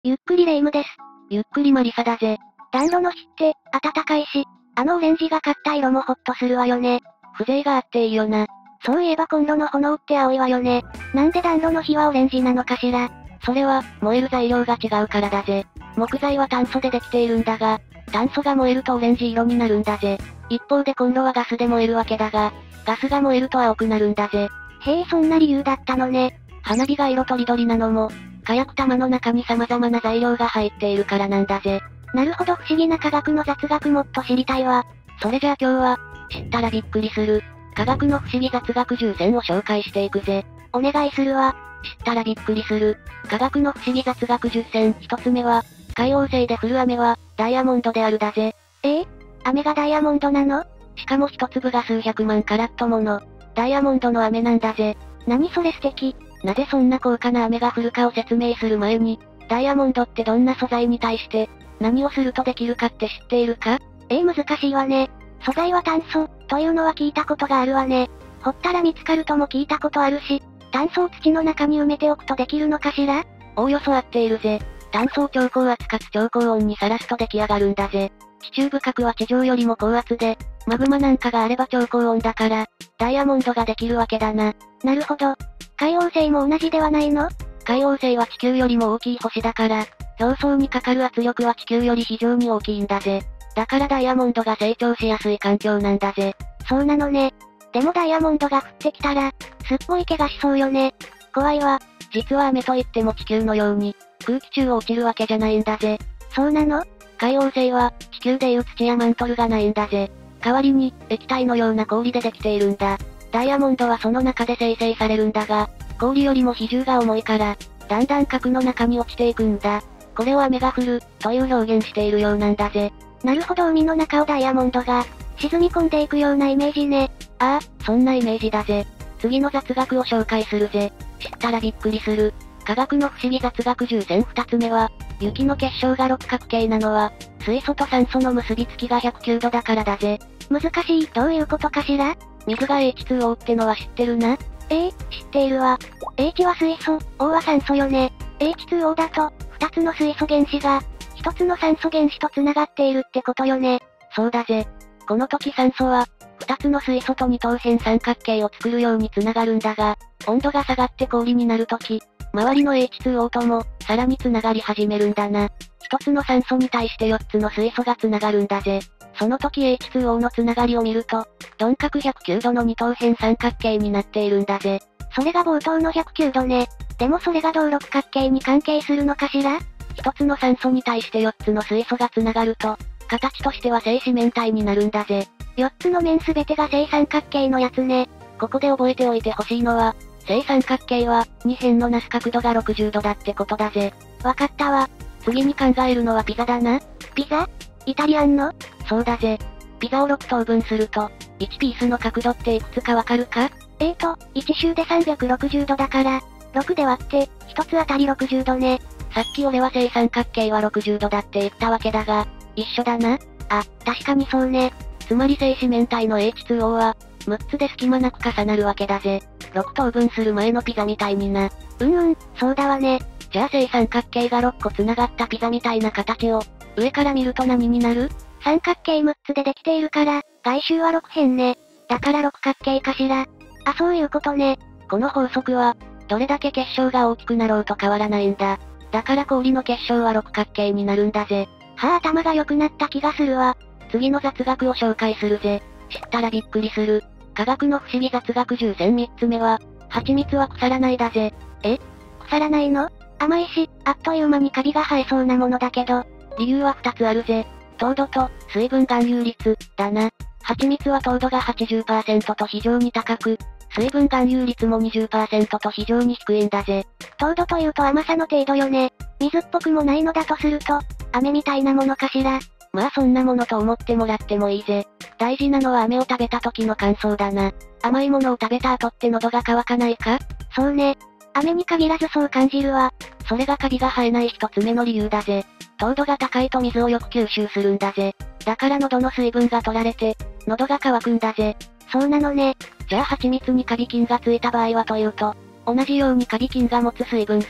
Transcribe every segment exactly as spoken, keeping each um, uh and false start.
ゆっくりレ夢ムです。 ゆっくりマリサだぜ。 暖炉の火って、暖かいし、あのオレンジがかった色もホッとするわよね。 風情があっていいよな。 そういえばコンロの炎って青いわよね。なんで暖炉の火はオレンジなのかしら。 それは、燃える材料が違うからだぜ。木材は炭素でできているんだが、炭素が燃えるとオレンジ色になるんだぜ。一方でコンロはガスで燃えるわけだが、ガスが燃えると青くなるんだぜ。 へえ、そんな理由だったのね。 花火が色とりどりなのも、火薬玉の中に様々な材料が入っているからなんだぜ。 なるほど、不思議な科学の雑学もっと知りたいわ。 それじゃあ今日は、知ったらびっくりする、科学の不思議雑学じゅう選を紹介していくぜ。 お願いするわ。 知ったらびっくりする、科学の不思議雑学じゅう選。一つ目は、海王星で降る雨は、ダイヤモンドであるだぜ。 ええ？雨がダイヤモンドなの？ しかも一粒が数百万カラットもの、ダイヤモンドの雨なんだぜ。 何それ素敵。 なぜそんな高価な雨が降るかを説明する前に、ダイヤモンドってどんな素材に対して、何をするとできるかって知っているか？ ええ、難しいわね。素材は炭素、というのは聞いたことがあるわね。掘ったら見つかるとも聞いたことあるし、炭素を土の中に埋めておくとできるのかしら？ おおよそ合っているぜ。炭素を超高圧かつ超高温にさらすと出来上がるんだぜ。地中深くは地上よりも高圧で、マグマなんかがあれば超高温だから、ダイヤモンドができるわけだな。 なるほど。海王星も同じではないの？ 海王星は地球よりも大きい星だから、表層にかかる圧力は地球より非常に大きいんだぜ。だからダイヤモンドが成長しやすい環境なんだぜ。 そうなのね。でもダイヤモンドが降ってきたら、すっごい怪我しそうよね。怖いわ。 実は雨といっても地球のように、空気中を落ちるわけじゃないんだぜ。 そうなの？ 海王星は、地球でいう土やマントルがないんだぜ。代わりに、液体のような氷でできているんだ。ダイヤモンドはその中で生成されるんだが、氷よりも比重が重いから、だんだん核の中に落ちていくんだ。これを雨が降る、という表現しているようなんだぜ。 なるほど、海の中をダイヤモンドが、沈み込んでいくようなイメージね。 ああ、そんなイメージだぜ。次の雑学を紹介するぜ。知ったらびっくりする、科学の不思議雑学じゅう選。二つ目は、雪の結晶が六角形なのは、水素と酸素の結びつきがひゃくきゅうどだからだぜ。 難しい、どういうことかしら？ 水が エイチツーオー ってのは知ってるな？ ええ、知っているわ。H は水素、O は酸素よね。エイチツーオー だと、二つの水素原子が、一つの酸素原子と繋がっているってことよね。 そうだぜ。この時酸素は、二つの水素と二等辺三角形を作るように繋がるんだが、温度が下がって氷になるとき、周りの エイチツーオー とも、さらに繋がり始めるんだな。一つの酸素に対して四つの水素が繋がるんだぜ。その時 エイチツーオー の繋がりを見ると、鈍角ひゃくきゅうどの二等辺三角形になっているんだぜ。 それが冒頭のひゃくきゅうどね。でもそれがどう六角形に関係するのかしら？ 一つの酸素に対して四つの水素が繋がると、形としては正四面体になるんだぜ。 四つの面すべてが正三角形のやつね。 ここで覚えておいてほしいのは、正三角形は、二辺のなす角度がろくじゅうどだってことだぜ。 わかったわ。 次に考えるのはピザだな。 ピザ？イタリアンの？ そうだぜ。ピザをろく等分すると、いちピースの角度っていくつかわかるか？ えーと、いち周でさんびゃくろくじゅうどだから、ろくで割って、ひとつあたりろくじゅうどね。 さっき俺は正三角形はろくじゅうどだって言ったわけだが、一緒だな。 あ、確かにそうね。 つまり正四面体の エイチツーオー は、むっつで隙間なく重なるわけだぜ。ろく等分する前のピザみたいにな。 うんうん、そうだわね。 じゃあ正三角形がろっこ繋がったピザみたいな形を、上から見ると何になる？ 三角形むっつでできているから、外周はろく辺ね。だから六角形かしら。あ、そういうことね。 この法則は、どれだけ結晶が大きくなろうと変わらないんだ。だから氷の結晶は六角形になるんだぜ。 はあ、頭が良くなった気がするわ。 次の雑学を紹介するぜ。知ったらびっくりする、科学の不思議雑学じゅう選。三つ目は、蜂蜜は腐らないだぜ。 え？腐らないの？甘いし、あっという間にカビが生えそうなものだけど。 理由は二つあるぜ。糖度と、水分含有率、だな。蜂蜜は糖度が はちじゅっパーセント と非常に高く、水分含有率も にじゅっパーセント と非常に低いんだぜ。 糖度というと甘さの程度よね。水っぽくもないのだとすると、飴みたいなものかしら。 まあそんなものと思ってもらってもいいぜ。大事なのは飴を食べた時の感想だな。甘いものを食べた後って喉が渇かないか？ そうね。飴に限らずそう感じるわ。 それがカビが生えない一つ目の理由だぜ。糖度が高いと水をよく吸収するんだぜ。だから喉の水分が取られて、喉が渇くんだぜ。 そうなのね。 じゃあ蜂蜜にカビ菌がついた場合はというと、同じようにカビ菌が持つ水分が、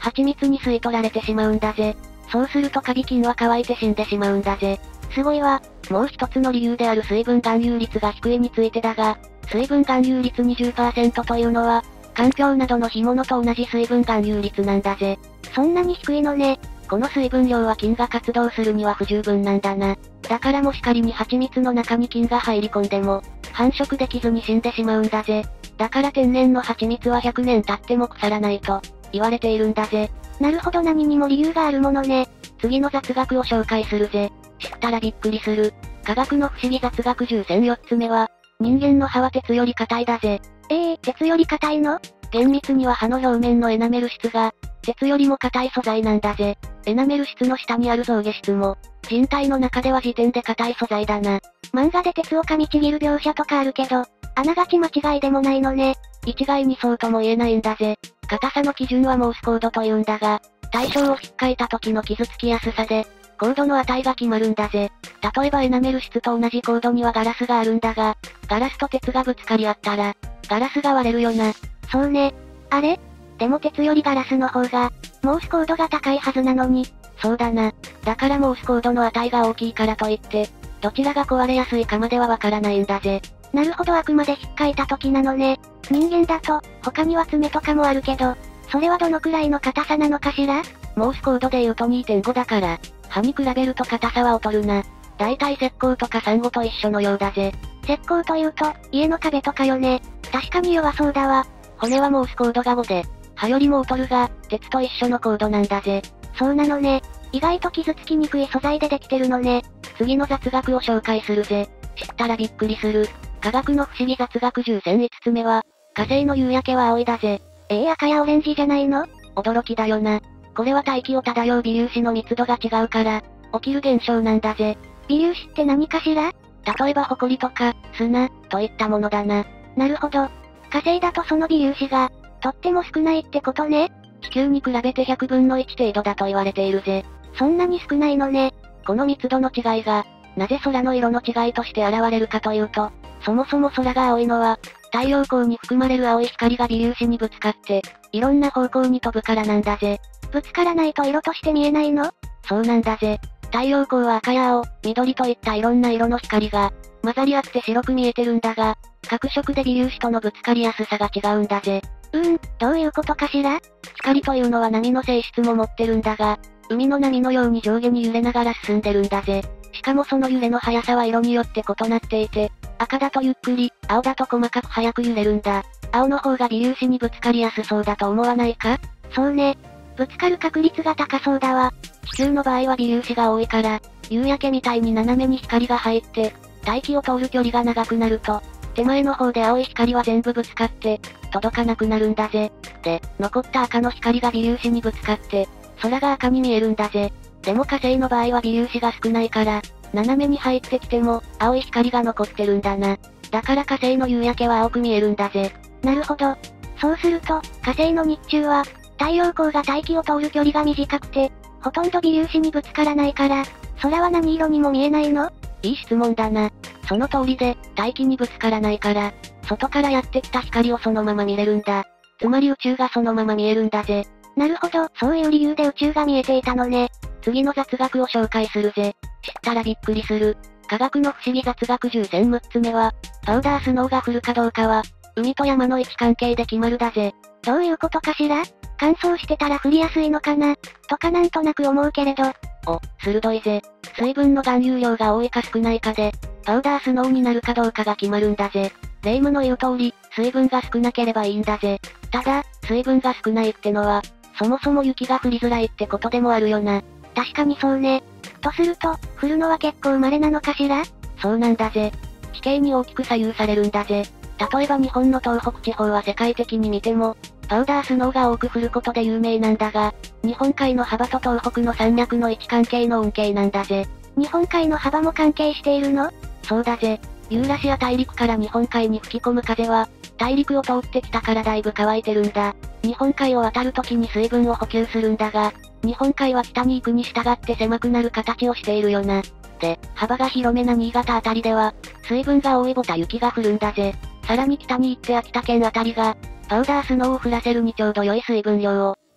蜂蜜に吸い取られてしまうんだぜ。そうするとカビ菌は乾いて死んでしまうんだぜ。 すごいわ。 もう一つの理由である水分含有率が低いについてだが、水分含有率 にじゅっパーセント というのは、環境などの干物と同じ水分含有率なんだぜ。 そんなに低いのね。 この水分量は菌が活動するには不十分なんだな。だからもし仮に蜂蜜の中に菌が入り込んでも、繁殖できずに死んでしまうんだぜ。だから天然の蜂蜜はひゃくねん経っても腐らないと、言われているんだぜ。 なるほど、何にも理由があるものね。 次の雑学を紹介するぜ。知ったらびっくりする。科学の不思議雑学じゅう選よっつめは、人間の歯は鉄より硬いだぜ。 ええー、鉄より硬いの？ 厳密には歯の表面のエナメル質が、鉄よりも硬い素材なんだぜ。エナメル質の下にある象牙質も、人体の中では時点で硬い素材だな。 漫画で鉄を噛みちぎる描写とかあるけど、あながち間違いでもないのね。 一概にそうとも言えないんだぜ。硬さの基準はモースコードと言うんだが、対象を引っかいた時の傷つきやすさで、コードの値が決まるんだぜ。例えばエナメル質と同じコードにはガラスがあるんだが、ガラスと鉄がぶつかり合ったら、ガラスが割れるよな。 そうね。あれ？でも鉄よりガラスの方が、モースコードが高いはずなのに。 そうだな。だからモースコードの値が大きいからといって、どちらが壊れやすいかまではわからないんだぜ。 なるほど、あくまで引っかいた時なのね。人間だと、他には爪とかもあるけど、それはどのくらいの硬さなのかしら？ モースコードで言うと にてんご だから、歯に比べると硬さは劣るな。だいたい石膏とかサンゴと一緒のようだぜ。 石膏というと、家の壁とかよね。確かに弱そうだわ。 骨はモースコードがごで、歯よりも劣るが、鉄と一緒のコードなんだぜ。 そうなのね。意外と傷つきにくい素材でできてるのね。 次の雑学を紹介するぜ。知ったらびっくりする。科学の不思議雑学じゅう選いつつめは、火星の夕焼けは青いだぜ。 ええー、赤やオレンジじゃないの？ 驚きだよな。これは大気を漂う微粒子の密度が違うから、起きる現象なんだぜ。 微粒子って何かしら？ 例えば埃とか、砂、といったものだな。 なるほど。火星だとその微粒子が、とっても少ないってことね。 地球に比べてひゃくぶんのいち程度だと言われているぜ。 そんなに少ないのね。 この密度の違いが、なぜ空の色の違いとして現れるかというと、そもそも空が青いのは、太陽光に含まれる青い光が微粒子にぶつかって、いろんな方向に飛ぶからなんだぜ。 ぶつからないと色として見えないの？ そうなんだぜ。太陽光は赤や青、緑といったいろんな色の光が、混ざり合って白く見えてるんだが、各色で微粒子とのぶつかりやすさが違うんだぜ。 うーん、どういうことかしら？ 光というのは波の性質も持ってるんだが、海の波のように上下に揺れながら進んでるんだぜ。しかもその揺れの速さは色によって異なっていて、赤だとゆっくり、青だと細かく速く揺れるんだ。青の方が微粒子にぶつかりやすそうだと思わないか？ そうね。ぶつかる確率が高そうだわ。 地球の場合は微粒子が多いから、夕焼けみたいに斜めに光が入って、大気を通る距離が長くなると、手前の方で青い光は全部ぶつかって、届かなくなるんだぜ。で、残った赤の光が微粒子にぶつかって、空が赤に見えるんだぜ。でも火星の場合は微粒子が少ないから、斜めに入ってきても、青い光が残ってるんだな。だから火星の夕焼けは青く見えるんだぜ。 なるほど。そうすると、火星の日中は、太陽光が大気を通る距離が短くて、ほとんど微粒子にぶつからないから、空は何色にも見えないの？ いい質問だな。その通りで、大気にぶつからないから、外からやってきた光をそのまま見れるんだ。つまり宇宙がそのまま見えるんだぜ。 なるほど、そういう理由で宇宙が見えていたのね。 次の雑学を紹介するぜ。知ったらびっくりする。科学の不思議雑学じゅう選むっつめは、パウダースノーが降るかどうかは、海と山の位置関係で決まるだぜ。 どういうことかしら？乾燥してたら降りやすいのかなとかなんとなく思うけれど。 お、鋭いぜ。水分の含有量が多いか少ないかで、パウダースノーになるかどうかが決まるんだぜ。霊夢の言う通り、水分が少なければいいんだぜ。ただ、水分が少ないってのは、そもそも雪が降りづらいってことでもあるよな。 確かにそうね。とすると、降るのは結構稀なのかしら？ そうなんだぜ。地形に大きく左右されるんだぜ。例えば日本の東北地方は世界的に見ても、パウダースノーが多く降ることで有名なんだが、日本海の幅と東北の山脈の位置関係の恩恵なんだぜ。 日本海の幅も関係しているの？ そうだぜ。ユーラシア大陸から日本海に吹き込む風は、大陸を通ってきたからだいぶ乾いてるんだ。日本海を渡るときに水分を補給するんだが、日本海は北に行くに従って狭くなる形をしているよな。で、幅が広めな新潟あたりでは、水分が多いボタ雪が降るんだぜ。さらに北に行って秋田県あたりが、パウダースノーを降らせるにちょうど良い水分量を、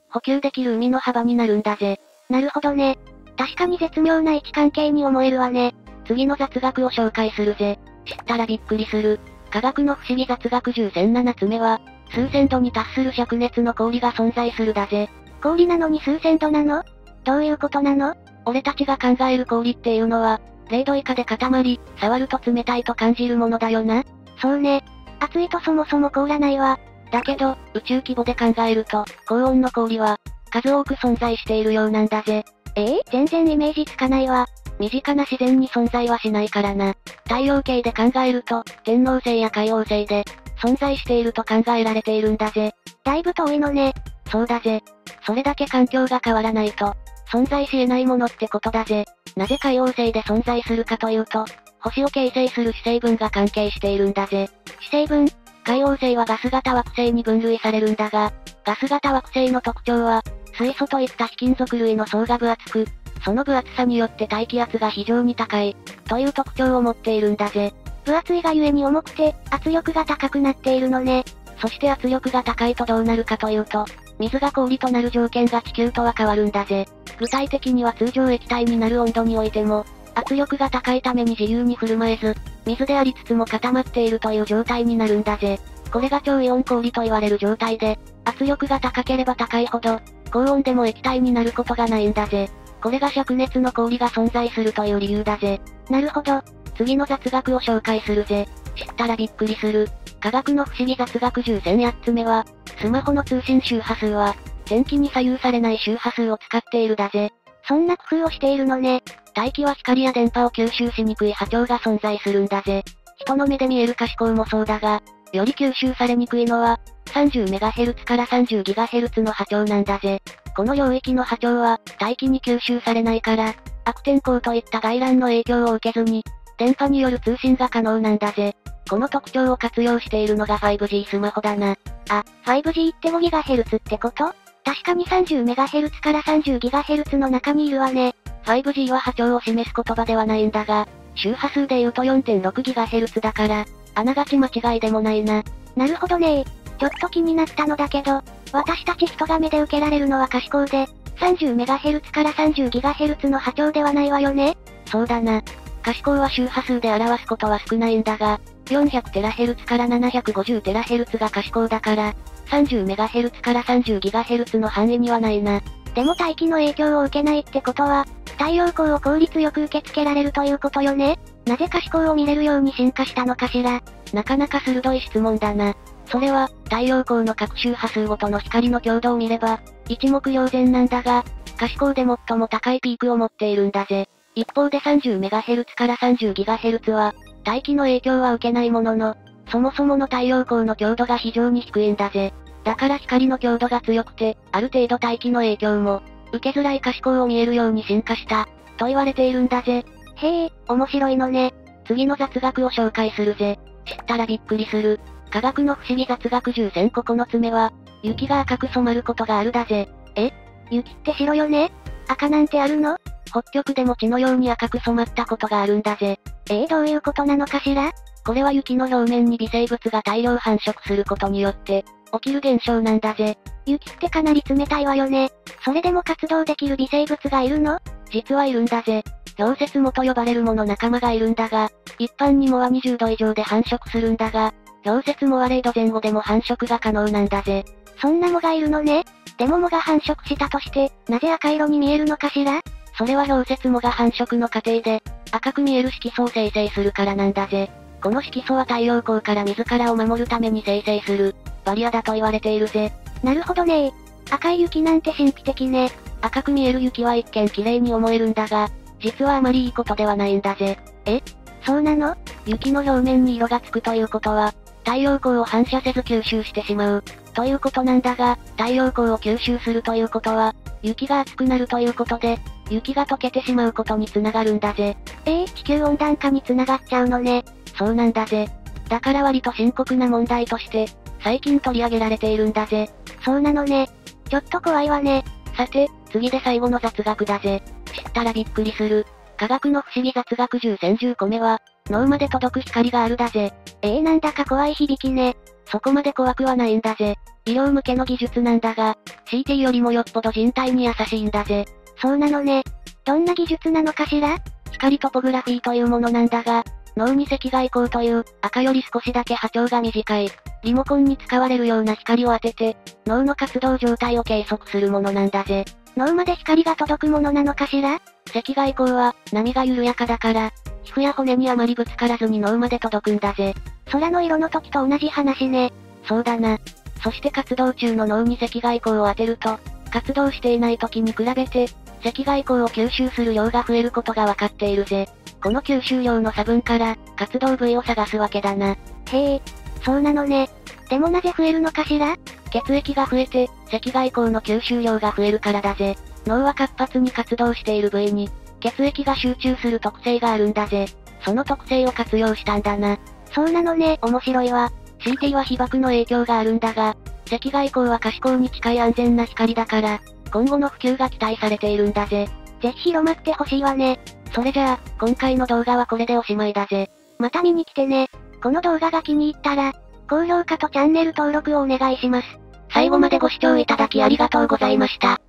補給できる海の幅になるんだぜ。 なるほどね。確かに絶妙な位置関係に思えるわね。 次の雑学を紹介するぜ。知ったらびっくりする。科学の不思議雑学じゅうせんななつめは、数千度に達する灼熱の氷が存在するだぜ。 氷なのに数千度なの？どういうことなの？ 俺たちが考える氷っていうのは、れいど以下で固まり、触ると冷たいと感じるものだよな。 そうね。熱いとそもそも凍らないわ。 だけど、宇宙規模で考えると、高温の氷は、数多く存在しているようなんだぜ。 ええー、全然イメージつかないわ。 身近な自然に存在はしないからな。太陽系で考えると、天王星や海王星で、存在していると考えられているんだぜ。 だいぶ遠いのね。 そうだぜ。それだけ環境が変わらないと、存在し得ないものってことだぜ。なぜ海王星で存在するかというと、星を形成する主成分が関係しているんだぜ。 主成分？ 海王星はガス型惑星に分類されるんだが、ガス型惑星の特徴は、水素といった非金属類の層が分厚く、その分厚さによって大気圧が非常に高い、という特徴を持っているんだぜ。 分厚いがゆえに重くて、圧力が高くなっているのね。 そして圧力が高いとどうなるかというと、水が氷となる条件が地球とは変わるんだぜ。具体的には通常液体になる温度においても、圧力が高いために自由に振る舞えず、水でありつつも固まっているという状態になるんだぜ。これが超イオン氷と言われる状態で、圧力が高ければ高いほど、高温でも液体になることがないんだぜ。これが灼熱の氷が存在するという理由だぜ。 なるほど。 次の雑学を紹介するぜ。知ったらびっくりする。科学の不思議雑学じゅうせんやっつめは、スマホの通信周波数は、天気に左右されない周波数を使っているだぜ。 そんな工夫をしているのね。 大気は光や電波を吸収しにくい波長が存在するんだぜ。人の目で見える可視光もそうだが、より吸収されにくいのは、さんじゅうメガヘルツ から さんじゅうギガヘルツ の波長なんだぜ。この領域の波長は、大気に吸収されないから、悪天候といった外来の影響を受けずに、電波による通信が可能なんだぜ。この特徴を活用しているのが ファイブジー スマホだな。 あ、ファイブジー って ごギガヘルツ ってこと？確かに さんじゅうメガヘルツ から さんじゅうギガヘルツ の中にいるわね。 ファイブジー は波長を示す言葉ではないんだが、周波数で言うと よんてんろくギガヘルツ だから、あながち間違いでもないな。 なるほどねー。ちょっと気になったのだけど、私たち人が目で受けられるのは可視光で、さんじゅうメガヘルツ から さんじゅうギガヘルツ の波長ではないわよね。 そうだな。可視光は周波数で表すことは少ないんだが、よんひゃくテラヘルツ から ななひゃくごじゅうテラヘルツ が可視光だから、さんじゅうメガヘルツ から さんじゅうギガヘルツ の範囲にはないな。 でも大気の影響を受けないってことは、太陽光を効率よく受け付けられるということよね。なぜ可視光を見れるように進化したのかしら。 なかなか鋭い質問だな。それは、太陽光の各周波数ごとの光の強度を見れば、一目瞭然なんだが、可視光で最も高いピークを持っているんだぜ。一方で さんじゅうメガヘルツ から さんじゅうギガヘルツ は、大気の影響は受けないものの、そもそもの太陽光の強度が非常に低いんだぜ。だから光の強度が強くて、ある程度大気の影響も、受けづらい可視光を見えるように進化した、と言われているんだぜ。 へえ、面白いのね。 次の雑学を紹介するぜ。知ったらびっくりする。科学の不思議雑学じゅうせんここのつめは、雪が赤く染まることがあるだぜ。 え？雪って白よね？赤なんてあるの？ 北極でも血のように赤く染まったことがあるんだぜ。 えー、どういうことなのかしら？ これは雪の表面に微生物が大量繁殖することによって、起きる現象なんだぜ。 雪ってかなり冷たいわよね。それでも活動できる微生物がいるの？ 実はいるんだぜ。氷雪藻と呼ばれるもの仲間がいるんだが、一般に藻はにじゅうど以上で繁殖するんだが、氷雪藻はれいどぜん後でも繁殖が可能なんだぜ。 そんな藻がいるのね。でも藻が繁殖したとして、なぜ赤色に見えるのかしら？ それは氷雪藻が繁殖の過程で、赤く見える色素を生成するからなんだぜ。この色素は太陽光から自らを守るために生成する、バリアだと言われているぜ。 なるほどね。赤い雪なんて神秘的ね。 赤く見える雪は一見綺麗に思えるんだが、実はあまりいいことではないんだぜ。 え？そうなの？ 雪の表面に色がつくということは、太陽光を反射せず吸収してしまう、ということなんだが、太陽光を吸収するということは、雪が熱くなるということで、雪が溶けてしまうことにつながるんだぜ。 えー、地球温暖化につながっちゃうのね。 そうなんだぜ。だから割と深刻な問題として、最近取り上げられているんだぜ。 そうなのね。ちょっと怖いわね。 さて、次で最後の雑学だぜ。知ったらびっくりする。科学の不思議雑学じゅうせんじゅうこめは、脳まで届く光があるだぜ。 えー、なんだか怖い響きね。 そこまで怖くはないんだぜ。医療向けの技術なんだが、シーティー よりもよっぽど人体に優しいんだぜ。 そうなのね。どんな技術なのかしら？ 光トポグラフィーというものなんだが、脳に赤外光という赤より少しだけ波長が短い、リモコンに使われるような光を当てて、脳の活動状態を計測するものなんだぜ。 脳まで光が届くものなのかしら？ 赤外光は波が緩やかだから、皮膚や骨にあまりぶつからずに脳まで届くんだぜ。 空の色の時と同じ話ね。 そうだな。そして活動中の脳に赤外光を当てると、活動していない時に比べて、赤外光を吸収する量が増えることがわかっているぜ。この吸収量の差分から、活動部位を探すわけだな。 へえ、そうなのね。でもなぜ増えるのかしら？ 血液が増えて、赤外光の吸収量が増えるからだぜ。脳は活発に活動している部位に、血液が集中する特性があるんだぜ。その特性を活用したんだな。 そうなのね、面白いわ。 シーティー は被曝の影響があるんだが、赤外光は可視光に近い安全な光だから、今後の普及が期待されているんだぜ。 ぜひ広まってほしいわね。 それじゃあ、今回の動画はこれでおしまいだぜ。 また見に来てね。この動画が気に入ったら、高評価とチャンネル登録をお願いします。 最後までご視聴いただきありがとうございました。